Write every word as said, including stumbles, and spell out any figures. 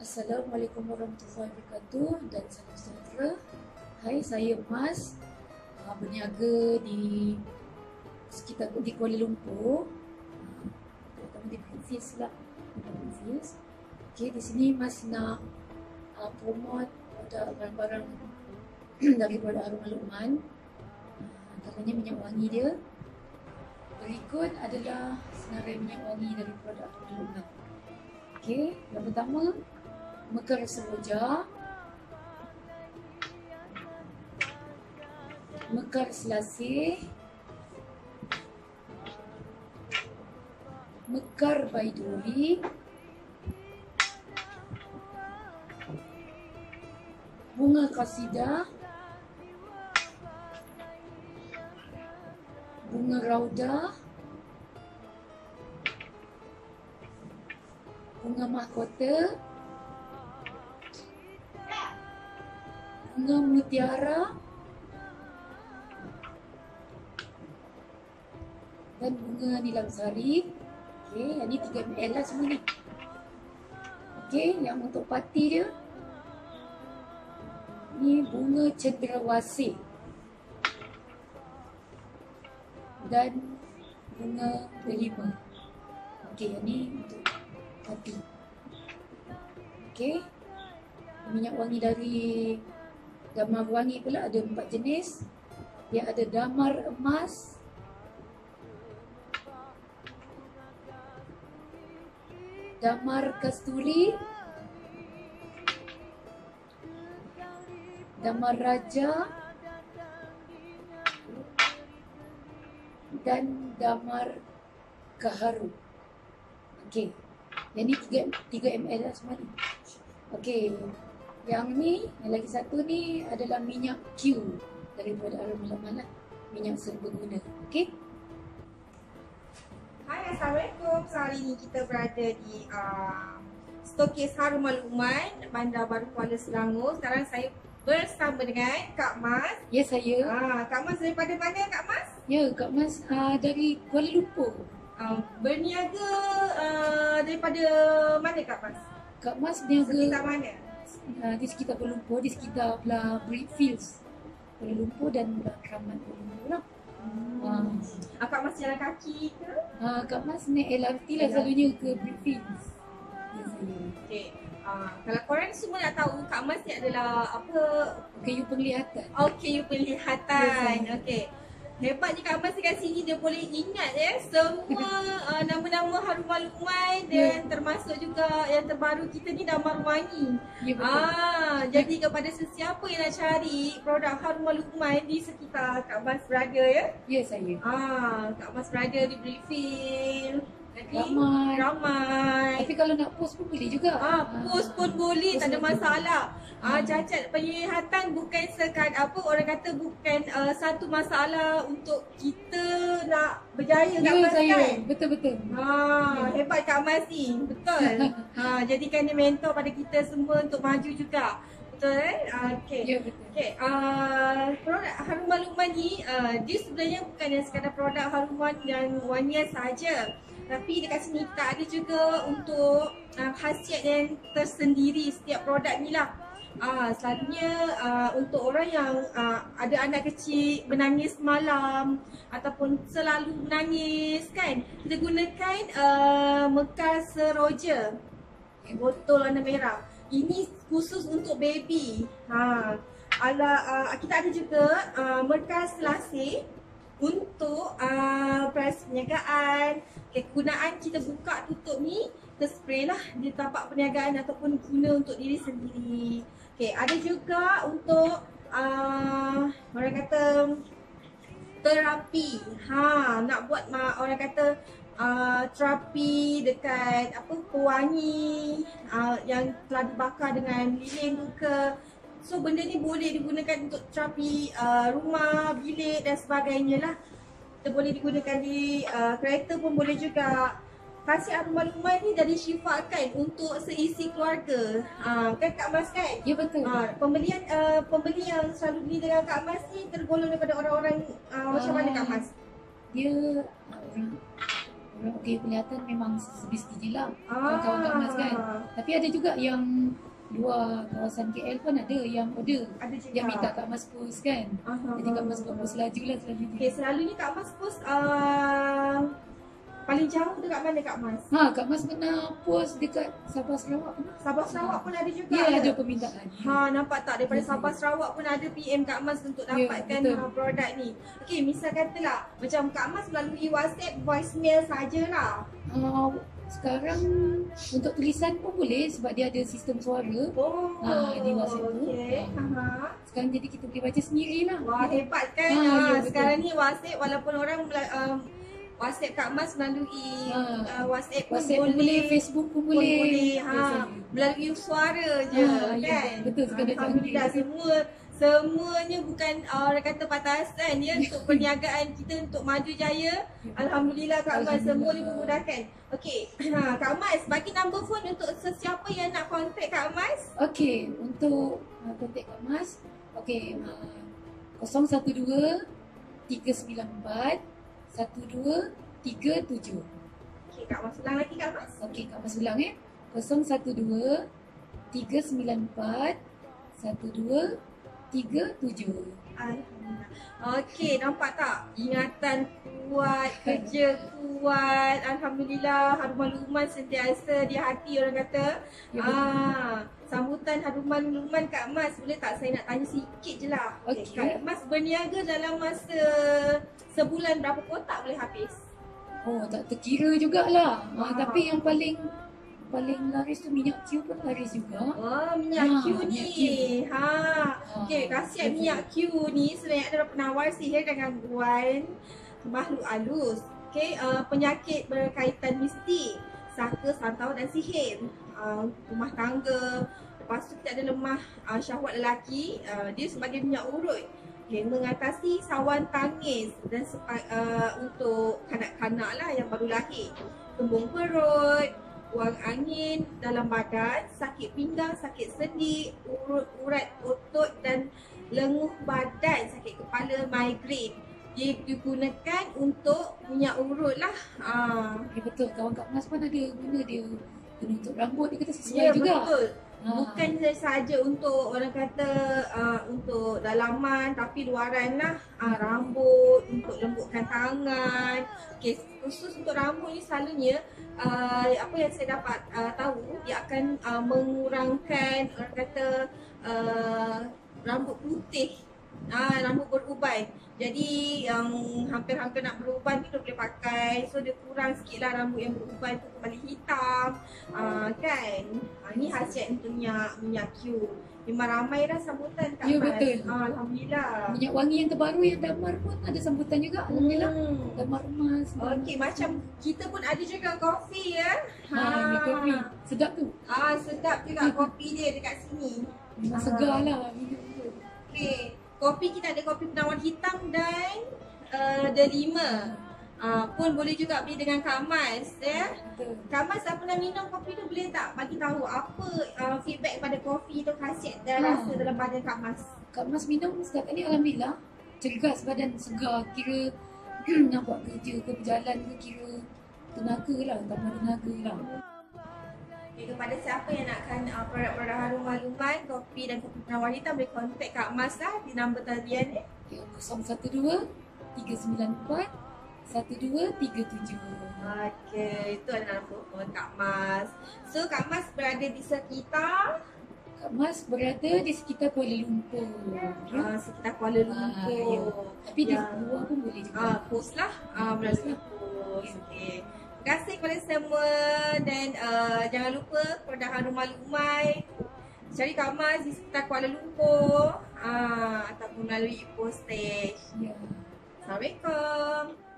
Assalamualaikum warahmatullahi wabarakatuh dan salam sejahtera. Hai, saya Mas, uh, berniaga di sekitar di Kuala Lumpur, uh, terutama di Greenfields lah, di Greenfields. Okey, di sini Mas nak uh, promote produk barang-barang daripada Harum Al-Luqman, uh, antaranya minyak wangi dia. Berikut adalah senarai minyak wangi dari produk Harum Al-Luqman. Okey, yang pertama, mekar seroja, mekar selasih, mekar baiduri, bunga kasidah, bunga raudah, bunga mahkota, bunga mutiara, dan bunga nilam sari. Okey, yang ni tiga mililiter lah semua ni. Okey, yang untuk parti dia ni bunga cendrawasih dan bunga delima. Okey, yang ni untuk parti. Okey, minyak wangi dari Damar Wangi pula ada empat jenis. Dia ada damar emas, damar kasturi, damar raja, dan damar gaharu. Okey, yang ni tiga mililiter lah semua ni. Okey, yang ni, yang lagi satu ni adalah minyak Q daripada Harum Al-Luqman lah, minyak serbaguna. Okey. Hai, Assalamualaikum. So, hari ni kita berada di uh, stokis Harum Al-Luqman, Bandar Baru Kuala Selangor. Sekarang saya bersama dengan Kak Mas. Ya, saya. Ah, Kak Mas daripada mana, Kak Mas? Ya, Kak Mas uh, dari Kuala Lumpur. Uh, berniaga uh, daripada mana, Kak Mas? Kak Mas berniaga Sekitar mana? Uh, di sekitar Kuala Lumpur, di sekitar belah Brickfields Kuala Lumpur dan belah Kramat Kuala Lumpur lah. Hmm. Uh, Uh, Kak Mas jalan kaki ke? uh, Kak Mas naik L R T lah selalunya ke Brickfields. Ya, saya. Okay. Uh, kalau korang semua nak tahu, Kak Mas ni adalah apa? Kayu penglihatan. Okay, you penglihatan. Yes, okay. Hebatnya Kak Mas dekat sini dia boleh ingat ya semua uh, nama-nama Harum Al-Luqman dan yeah. termasuk juga yang terbaru kita ni Damar Wangi. Ya, betul. Ah, jadi kepada sesiapa yang nak cari produk Harum Al-Luqman di sekitar Kak Mas berada ya. Ya, saya. Ah, Kak Mas berada di Brickfields. Jadi Ramai. Ramai. Tapi kalau nak post pun boleh juga. Ah, post pun boleh, post tak ada pun masalah. Ah, cacat penglihatan bukan sekadar apa orang kata bukan uh, satu masalah untuk kita nak berjaya Kak Ya, Mas saya. kan? Betul-betul. Ha, hebat Kak Mas ni. Betul. Ha, jadikan dia mentor pada kita semua untuk maju juga. Betul eh? Ah, okey. Ya, betul. Okey, uh, produk Harum Al-Luqman ni uh, dia sebenarnya bukan yang sekadar produk haruman dan wangian saja. Tapi dekat sini kita ada juga untuk uh, khasiat yang tersendiri setiap produk ni lah. Uh, selalunya uh, untuk orang yang uh, ada anak kecil menangis malam ataupun selalu menangis kan, kita gunakan uh, mekar seroja, botol warna merah. Ini khusus untuk baby. Ha, ala, uh, kita ada juga uh, mekar selasih untuk uh, proses perniagaan. Okay, kegunaan kita buka tutup ni, kita spray lah di tapak perniagaan ataupun guna untuk diri sendiri. Okay, ada juga untuk uh, orang kata terapi. Ha, nak buat ma, orang kata uh, terapi dekat apa pewangi uh, yang telah dibakar dengan lilin tu ke. So benda ni boleh digunakan untuk terapi uh, rumah, bilik dan sebagainya lah. Kita boleh digunakan di uh, kereta pun boleh juga. Khasiat Harum Al-Luqman ni dah disyifatkan untuk seisi keluarga. Ha, kan Kak Mas kan? Ya, betul. Ha, pembelian uh, pembeli yang selalu beli dengan Kak Mas ni tergolong daripada orang-orang uh, macam mana Kak Mas? Dia orang orang okey kelihatan memang semestinya lah Ah. kawan Kak Mas kan. Tapi ada juga yang luar kawasan K L pun ada yang order. Ada juga. Yang minta Kak Mas post kan. Aha. Jadi Kak Mas buat post laju lah selalunya. Okay, selalunya Kak Mas post uh, paling jauh dekat mana Kak Mas? Ha, Kak Mas pernah post dekat Sabah Sarawak pernah? Sabah Sarawak pun ada juga. Ya, ke? ada permintaan. Ha, nampak tak daripada Ya, Sabah ya. Sarawak pun ada P M Kak Mas untuk Ya, dapatkan betul. uh, produk ni. Okey, misal katalah macam Kak Mas melalui WhatsApp voicemail sajalah. Uh, sekarang untuk tulisan pun boleh sebab dia ada sistem suara. Oh, Ah, di WhatsApp tu. okey. Ha. Sekarang jadi kita boleh baca sendirilah. Wah, hebat kan? Ha, Ha, ya, betul. sekarang ni WhatsApp walaupun orang um, WhatsApp Kak Mas melalui Ha. uh, WhatsApp pun WhatsApp pun boleh, boleh, Facebook pun pun boleh. boleh. Ya, Ha, saya. melalui suara je Ha, ya, kan? betul, sekadar Alhamdulillah cakap. semua semuanya bukan uh, orang kata patasan ya untuk perniagaan kita untuk maju jaya. Alhamdulillah Kak Mas semua dimudahkan. Okey, ha, Kak Mas bagi number phone untuk sesiapa yang nak contact Kak Mas. Okey, untuk uh, kontak Kak Mas, okey, uh, kosong satu dua tiga sembilan empat satu dua tiga tujuh. Okey, Kak Mas ulang lagi Kak Mas. Okey, Kak Mas ulang eh. kosong satu dua tiga sembilan empat satu dua tiga tujuh. Alhamdulillah. Okey, nampak tak? Ingatan kuat, kerja kuat. Alhamdulillah, haruman-haruman sentiasa di hati orang kata. Ya, Ah, sambutan haruman-haruman Kak Mas. Boleh tak saya nak tanya sikit je lah. Okey. Kak Mas berniaga dalam masa sebulan berapa kotak boleh habis? Oh, tak terkira jugalah. Ah. Uh, tapi yang paling paling laris tu minyak Q pun laris juga. Oh, minyak Ha, Q ni. minyak Q. Ha. Okey, kasihan betul. minyak Q ni sebenarnya adalah penawar sihir dan gangguan makhluk halus. Okey, uh, penyakit berkaitan mistik, saka, santau dan sihir. Uh, rumah tangga. Lepas tu kita ada lemah uh, syahwat lelaki, uh, dia sebagai minyak urut. Okay, mengatasi sawan tangis dan sepa- uh, untuk kanak-kanak lah yang baru lahir. Kembung perut, buang angin dalam badan, sakit pinggang, sakit sendi, urut urat otot dan lenguh badan, sakit kepala, migraine. Dia digunakan untuk minyak urut lah. Ah. Ya betul, kawan Kak Mas pun ada guna dia guna untuk rambut, dia kata sesuai Ya, juga. betul. Ha. Bukan saja untuk orang kata uh, untuk dalaman tapi luaran lah. Uh, rambut, untuk lembutkan tangan. Okay, khusus untuk rambut ni selalunya uh, apa yang saya dapat uh, tahu dia akan uh, mengurangkan orang kata uh, rambut putih. Ah, rambut beruban. Jadi yang hampir-hampir nak beruban ni dia boleh pakai. So dia kurang sikit lah rambut yang beruban tu kembali hitam. Ah, kan? Ah, ni khasiat untuk minyak, minyak Q. Memang ramai dah sambutan Kak Ya, Mas. betul. Ah, Alhamdulillah. Minyak wangi yang terbaru yang damar pun ada sambutan juga. Alhamdulillah. Hmm. Damar emas. Okey, macam kita pun ada juga kopi ya. Ha, ha kopi. Sedap tu. Ah, sedap juga kopi dia dekat sini. Memang Ah. segar lah minum tu. Okey. Kopi kita ada kopi penawar hitam dan uh, delima. Uh, pun boleh juga beli dengan Kak Mas ya. Betul. Kak Mas dah pernah minum kopi tu, boleh tak bagi tahu apa uh, feedback pada kopi tu, khasiat dan Ha. rasa dalam badan Kak Mas? Kak Mas minum setakat ni alhamdulillah. Cergas badan, segar. Kira nak buat kerja ke berjalan ke kira tenaga lah. Tambah tenaga lah. Okay, kepada siapa yang nakkan uh, produk-produk harum-haruman, kopi dan kopi penawar hitam, boleh contact Kak Mas lah di nombor talian ni. Okay, kosong satu dua tiga sembilan empat satu dua tiga tujuh. Okey, itu adalah nombor Kak Mas. So Kak Mas berada di sekitar Kak Mas berada di sekitar Kuala Lumpur. Ya. uh, sekitar Kuala Ah, ya. Lumpur. Tapi di Ya. luar pun boleh juga. Ah, post lah ah, melalui post. Okey. Terima kasih kepada semua dan uh, jangan lupa produk harum-halumai cari Kak Mas di sekitar Kuala Lumpur ah, ataupun melalui postage. Ya. Assalamualaikum.